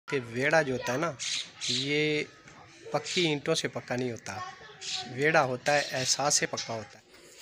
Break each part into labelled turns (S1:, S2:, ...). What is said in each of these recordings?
S1: कि वेड़ा जो होता है ना, ये पक्की ईंटों से पक्का नहीं होता। वेड़ा होता है एहसास से पक्का होता है।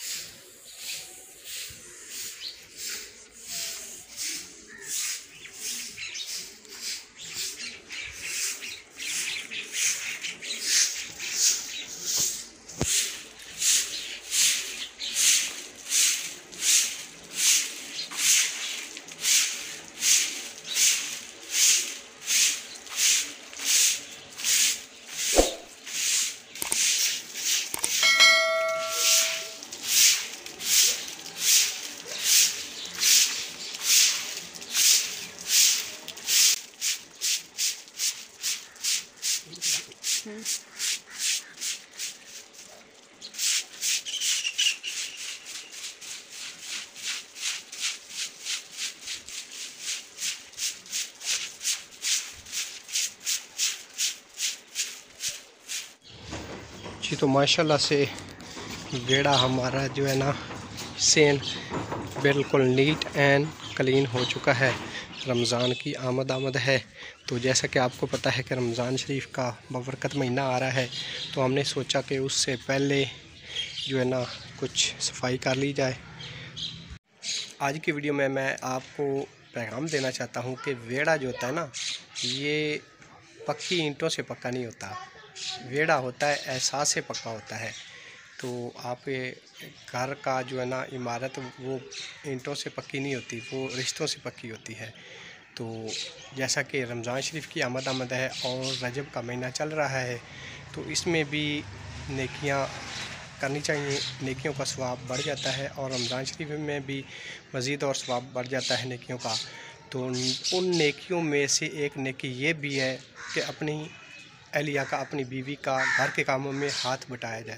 S1: जी तो माशाल्लाह से वेड़ा हमारा जो है ना सेन बिल्कुल नीट एंड क्लीन हो चुका है। रमज़ान की आमद है, तो जैसा कि आपको पता है कि रमज़ान शरीफ का बबरकत महीना आ रहा है, तो हमने सोचा कि उससे पहले जो है ना कुछ सफाई कर ली जाए। आज की वीडियो में मैं आपको पैगाम देना चाहता हूँ कि वेड़ा जो होता है ना, ये पक्की ईंटों से पक्का नहीं होता। वेड़ा होता है एहसास से पक्का होता है। तो आप घर का जो है ना इमारत वो ईंटों से पक्की नहीं होती, वो रिश्तों से पक्की होती है। तो जैसा कि रमज़ान शरीफ की आमद है और रजब का महीना चल रहा है, तो इसमें भी नेकियां करनी चाहिए। नेकियों का सवाब बढ़ जाता है और रमज़ान शरीफ में भी मज़ीद और सवाब बढ़ जाता है नेकियों का। तो उन नेकियों में से एक नेकी ये भी है कि अपनी अहलिया का, अपनी बीवी का घर के कामों में हाथ बटाया जाए।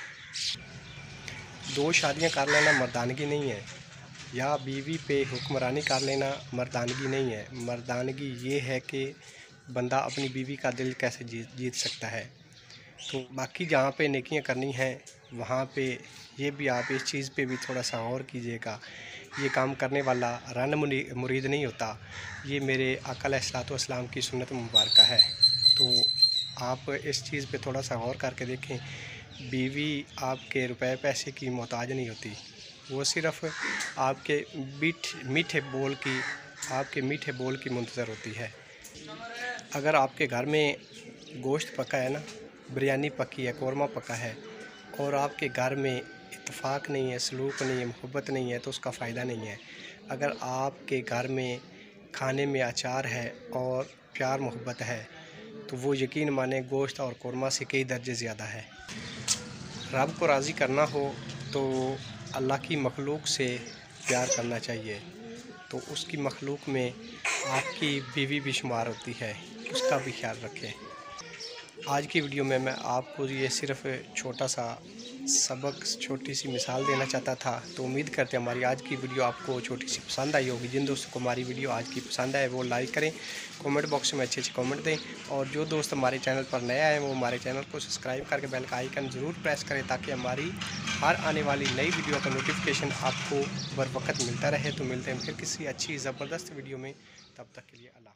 S1: दो शादियां कर लेना मर्दानगी नहीं है, या बीवी पे हुक्मरानी कर लेना मर्दानगी नहीं है। मर्दानगी ये है कि बंदा अपनी बीवी का दिल कैसे जीत सकता है। तो बाकी जहाँ पे नेकियां करनी हैं वहाँ पे ये भी आप इस चीज़ पे भी थोड़ा सा गौर कीजिएगा। ये काम करने वाला रन मुरीद नहीं होता, ये मेरे आका अलैहिस्सलातु वस्सलाम की सुन्नत मुबारक है। तो आप इस चीज़ पे थोड़ा सा गौर करके देखें। बीवी आपके रुपए पैसे की मोहताज नहीं होती, वो सिर्फ़ आपके मीठे बोल की मुंतज़र होती है। अगर आपके घर में गोश्त पका है ना, बिरयानी पकी है, कौरमा पका है, और आपके घर में इत्तेफाक नहीं है, सलूक नहीं है, मोहब्बत नहीं है, तो उसका फ़ायदा नहीं है। अगर आपके घर में खाने में अचार है और प्यार मोहब्बत है, तो वो यकीन माने गोश्त और कौरमा से कई दर्जे ज़्यादा है। रब को राज़ी करना हो तो अल्लाह की मखलूक से प्यार करना चाहिए। तो उसकी मखलूक में आपकी बीवी भी शुमार होती है, उसका भी ख्याल रखें। आज की वीडियो में मैं आपको ये सिर्फ़ छोटा सा सबक, छोटी सी मिसाल देना चाहता था। तो उम्मीद करते हैं हमारी आज की वीडियो आपको छोटी सी पसंद आई होगी। जिन दोस्तों को हमारी वीडियो आज की पसंद आए वो लाइक करें, कमेंट बॉक्स में अच्छे कमेंट दें, और जो दोस्त हमारे चैनल पर नए आए वो हमारे चैनल को सब्सक्राइब करके बेल का आइकन ज़रूर प्रेस करें, ताकि हमारी हर आने वाली नई वीडियो का नोटिफिकेशन आपको बर वक्त मिलता रहे। तो मिलते हैं फिर किसी अच्छी ज़बरदस्त वीडियो में, तब तक के लिए अल्लाह।